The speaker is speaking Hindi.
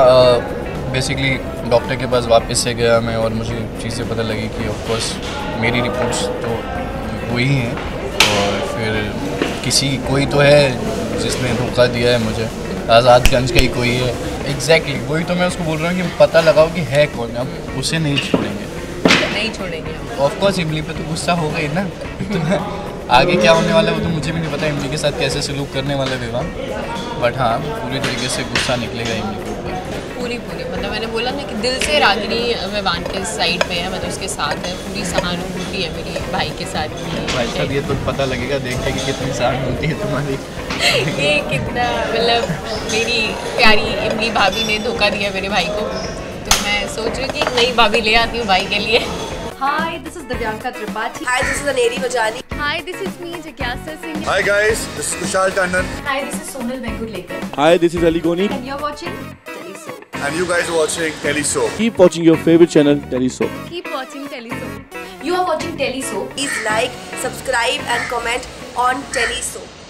बेसिकली डॉक्टर के पास वापस से गया मैं और मुझे चीज़ें पता लगी कि ऑफ कोर्स मेरी रिपोर्ट्स तो वही हैं और फिर कोई तो है जिसने धोखा दिया है मुझे, आज़ादगंज का ही कोई है। एग्जैक्टली वही तो मैं उसको बोल रहा हूँ कि पता लगाओ कि है कौन, अब उसे नहीं छोड़ेंगे। ऑफ कोर्स इमली पे तो गुस्सा हो गई ना तो आगे क्या होने वाला है वो तो मुझे भी नहीं पता, इमली के साथ कैसे सलूक करने वाला है विवाह, बट हाँ पूरी तरीके से गुस्सा निकलेगा इमली के ऊपर। पूरी मतलब मैंने बोला ना कि दिल से रागिनी विवान के साइड पे है, मतलब उसके साथ है, पूरी सहानुभूति है मेरी भाई के साथ भी। भाई साहब ये तो पता लगेगा देख के कि कितनी सहानुभूति है तुम्हारी ये कितना मतलब मेरी प्यारी इमली भाभी ने धोखा दिया मेरे भाई को, तो मैं सोच रही हूँ कि नई भाभी ले आती हूँ भाई के लिए। Hi, this is Divyanka Tripathi. Hi, this is Aneri Vajani. Hi, this is me, Jigyasa Singh. Hi guys, this is Kushal Tandon. Hi, this is Sonal Venkulekar. Hi, this is Ali Goni. And you're watching Telesoap. And you guys are watching Telesoap. Keep watching your favorite channel, Telesoap. Keep watching Telesoap. You are watching Telesoap. Please like, subscribe and comment on Telesoap.